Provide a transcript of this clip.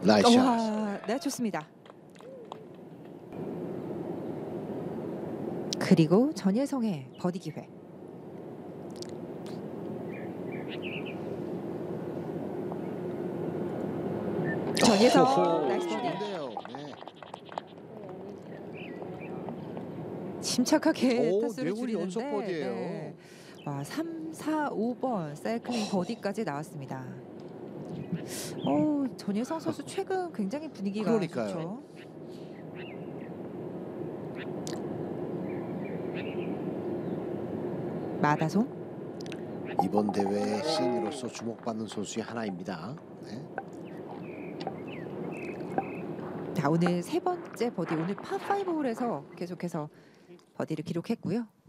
나이스 샷. 와, 네, 좋습니다. 그리고 전예성의 버디 기회. 전예성 호호, 나이스 버디. 좋은데요. 네. 침착하게 오, 타수를 네 홀이 연속 줄이는데 버디예요. 네. 와, 3, 4, 5번 사이클링 버디까지 나왔습니다. 전예성 선수 최근 굉장히 분위기가 그러니까요. 좋죠. 마다송. 이번 대회 시인으로서 주목받는 선수 의 하나입니다. 네. 자, 오늘 세 번째 버디, 오늘 파5 홀에서 계속해서 버디를 기록했고요.